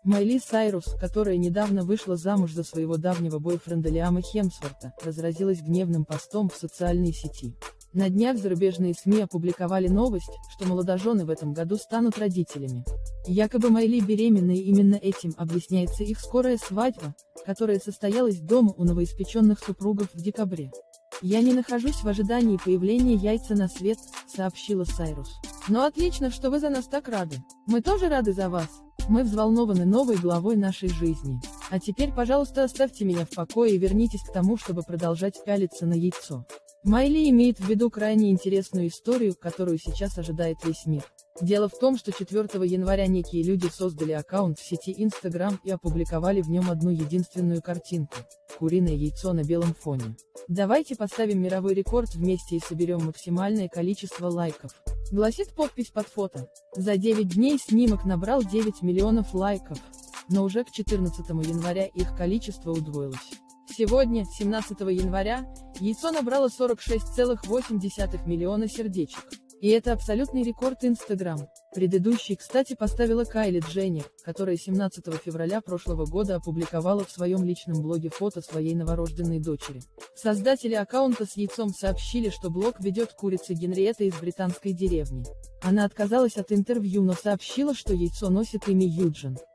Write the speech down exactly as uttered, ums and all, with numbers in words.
Майли Сайрус, которая недавно вышла замуж за своего давнего бойфренда Лиама Хемсворта, разразилась гневным постом в социальной сети. На днях зарубежные СМИ опубликовали новость, что молодожены в этом году станут родителями. Якобы Майли беременна, и именно этим объясняется их скорая свадьба, которая состоялась дома у новоиспеченных супругов в декабре. «Я не нахожусь в ожидании появления яйца на свет», — сообщила Сайрус. «Ну отлично, что вы за нас так рады. Мы тоже рады за вас. Мы взволнованы новой главой нашей жизни. А теперь, пожалуйста, оставьте меня в покое и вернитесь к тому, чтобы продолжать пялиться на яйцо». Майли имеет в виду крайне интересную историю, которую сейчас ожидает весь мир. Дело в том, что четвёртого января некие люди создали аккаунт в сети Instagram и опубликовали в нем одну единственную картинку – куриное яйцо на белом фоне. «Давайте поставим мировой рекорд вместе и соберем максимальное количество лайков», — гласит подпись под фото. За девять дней снимок набрал девять миллионов лайков, но уже к четырнадцатому января их количество удвоилось. Сегодня, семнадцатого января, яйцо набрало сорок шесть целых восемь десятых миллиона сердечек. И это абсолютный рекорд Instagram. Предыдущий, кстати, поставила Кайли Дженнер, которая семнадцатого февраля прошлого года опубликовала в своем личном блоге фото своей новорожденной дочери. Создатели аккаунта с яйцом сообщили, что блог ведет курица Генриетта из британской деревни. Она отказалась от интервью, но сообщила, что яйцо носит имя Юджин.